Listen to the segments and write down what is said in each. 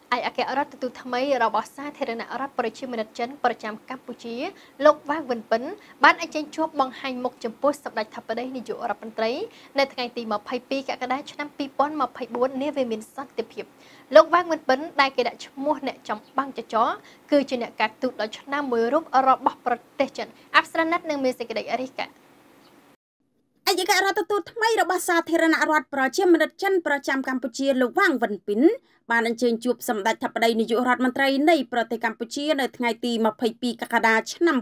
ឯអគ្គរដ្ឋទូតថ្មីរបស់សាធារណរដ្ឋប្រជាមានិតចិនប្រចាំកម្ពុជាលោកវ៉ាងវិនពិនបានអញ្ជើញជួបបង្ហាញមុខចំពោះសម្ដេចធិបតីនាយករដ្ឋមន្ត្រីនៅថ្ងៃទី22កក្កដាឆ្នាំ2024នាវាមានសន្តិភាពលោកវ៉ាងវិនពិនដែលគេដាក់ឈ្មោះអ្នកចំបាំងចចគឺជាអ្នកកាត់ទូតដ៏ឆ្នើមមួយរូបរបស់ប្រទេសចិនអប្សរាណិតនឹងមានសេចក្តីរាយការណ៍អគ្គរដ្ឋទូតថ្មីរបស់សាធារណរដ្ឋប្រជាមានិតចិនប្រចាំកម្ពុជាលោកវ៉ាងវិនពិនបានអញ្ជើញជួបសម្ដេចធិបតីនាយករដ្ឋមន្ត្រីនៃប្រទេសកម្ពុជានៅថ្ងៃទី22កក្កដាឆ្នាំ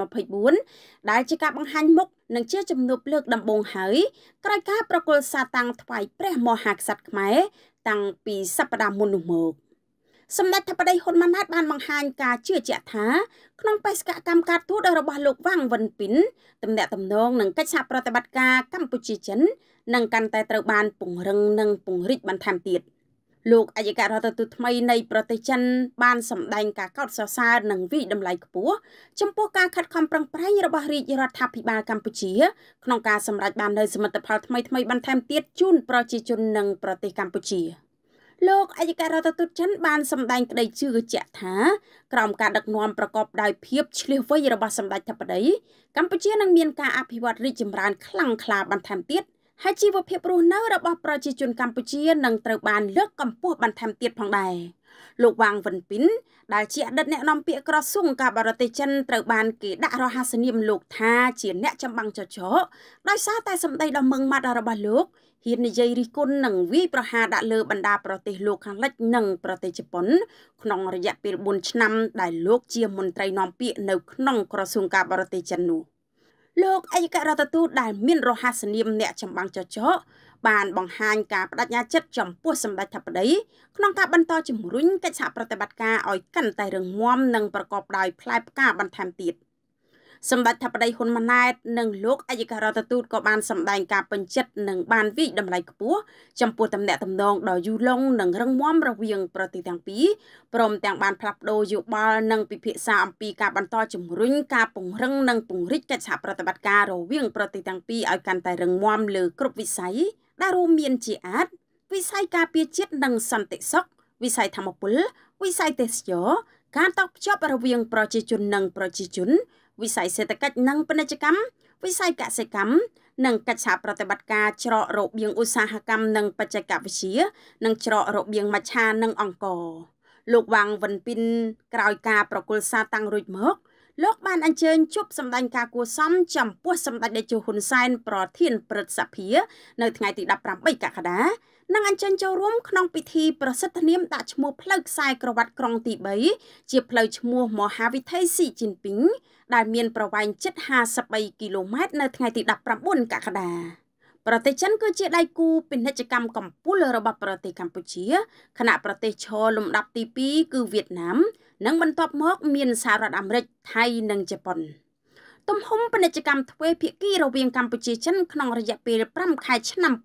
2024ដែលជាការបង្ហាញមុខនិងជាជំនួបលើកដំបូងហើយក្រោយការប្រគល់សារតាំងថ្វាយព្រះមហាក្សត្រខ្មែរតាំងពីសប្តាហ៍មុននោះមកសម្ដេចធិបតីហ៊ុនម៉ាណែតបានបង្ហាញការជឿជាក់ថាក្នុងបេសកកម្មការទូតរបស់លោកវ៉ាងវិនពិនទំនាក់ទំនងនឹងកិច្ចសហប្រតិបត្តិការកម្ពុជាចិននឹងកាន់តែត្រូវបានពង្រឹងនិងពង្រីកបន្ថែមទៀតលោកអគ្គរដ្ឋទូតថ្មីនៃប្រទេសចិនបានសម្ដែងការកោតសរសើរនិងវិតម្លៃខ្ពស់ចំពោះការខិតខំប្រឹងប្រែងរបស់រាជរដ្ឋាភិបាលកម្ពុជាក្នុងការសម្រេចបាននូវសមិទ្ធផលថ្មីៗបន្ថែមទៀតជូនប្រជាជននិងប្រទេសកម្ពុជាលោកអគ្គរដ្ឋទូតចិនបានសម្ដែងក្តីជឿជាក់ថាក្រោមការដឹកនាំប្រកបដោយភាពឆ្លៀសវៃរបស់សម្ដេចធិបតីកម្ពុជានឹងមានការអភិវឌ្ឍរីកចម្រើនខ្លាំងក្លាបន្ថែមទៀតហើយជីវភាពរស់នៅរបស់ប្រជាជនកម្ពុជានឹងត្រូវបានលើកកម្ពស់បន្ថែមទៀតផងដែរលោកវ៉ាងវិនពិនដែលជាអតីតអ្នកនាំពាក្យក្រសួងការបរទេសចិនត្រូវបានគេដាក់រហស្សនាមលោកថាជាអ្នកចម្បាំងចចដោយសារតែសម្ដីដ៏ម៉ឺងម៉ាត់របស់លោកហ៊ាននិយាយរិះគន់និងវាយប្រហារដាក់លើបណ្ដាប្រទេសលោកខាងលិចនិងប្រទេសជប៉ុនក្នុងរយៈពេល4ឆ្នាំដែលលោកជាមន្ត្រីនាំពាក្យនៅក្នុងក្រសួងការបរទេសចិននោះលោកអគ្គរដ្ឋទូតដែលមានរហស្សនាមអ្នកចម្បាំងចចបានបង្ហាញការបដិញ្ញាចិត្តចំពោះសម្ដេចធិបតីក្នុងការបន្តជំរុញកិច្ចសហប្រតិបត្តិការឲ្យកាន់តែរឹងមាំនិងប្រកបដោយផ្លែផ្កាបន្ថែមទៀតសម្ដេចធិបតីហ៊ុនម៉ាណែតនិងលោកអគ្គរដ្ឋទូតក៏បានសម្ដែងការពេញចិត្តនិងបានវិតម្លៃខ្ពស់ចំពោះទំនាក់ទំនងដ៏យូរលង់និងរឹងមាំរវាងប្រទេសទាំងពីរព្រមទាំងបានផ្លាស់ប្ដូរយោបល់និងពិភាក្សាអំពីការបន្តជំរុញការពង្រឹងនិងពង្រីកកិច្ចសហប្រតិបត្តិការរវាងប្រទេសទាំងពីរឲ្យកាន់តែរឹងមាំលើគ្រប់វិស័យដែលរួមមានជាអាចវិស័យការពារជាតិនិងសន្តិសុខវិស័យធម្មពលវិស័យទេសចរការតភ្ជាប់រវាងប្រជាជននិងប្រជាជនវិស័យសេដ្ឋកិច្ចនិងពាណិជ្ជកម្មវិស័យកសិកម្មនិងកិច្ចសហប្រតិបត្តិការច្រករបៀងឧស្សាហកម្មនិងបច្ចេកវិទ្យានិងច្រករបៀងមច្ឆានិងអង្គរលោកវ៉ាងវិនពិនក្រោយការប្រគល់សារតាំងរួចមកលោកបានអញ្ជើញជួបសម្ដែងការគួសមចំពោះសម្ដេចតេជោហ៊ុនសែនប្រធានព្រឹទ្ធសភានៅថ្ងៃទី18កក្កដានិងអញ្ជើញចូលរួមក្នុងពិធីប្រសិទ្ធនាមដាក់ឈ្មោះផ្លូវខ្សែក្រវ៉ាត់ក្រុងទី3ជាផ្លូវឈ្មោះមហាវិថីស៊ីជីនពីងដែលមានប្រវែងជិត53គីឡូម៉ែត្រនៅថ្ងៃទី19កក្កដាប្រទេសចិនគឺជាដៃគូពាណិជ្ជកម្មកំពូលរបស់ប្រទេសកម្ពុជាខណៈប្រទេសឈរលំដាប់ទី2គឺវៀតណាមនិងបន្ទាប់មកមានសហរដ្ឋអាមេរិកថៃនិងជប៉ុនទំហំពាណិជ្ជកម្មទ្វេភាគីរវាងកម្ពុជាចិនក្នុងរយៈពេល5ខែឆ្នាំ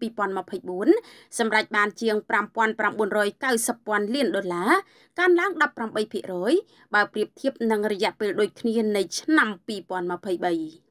2024សម្រេចបានជាង$5,990 លានកើនឡើង18%បើប្រៀបធៀបនឹងរយៈពេលដូចគ្នានៃឆ្នាំ2023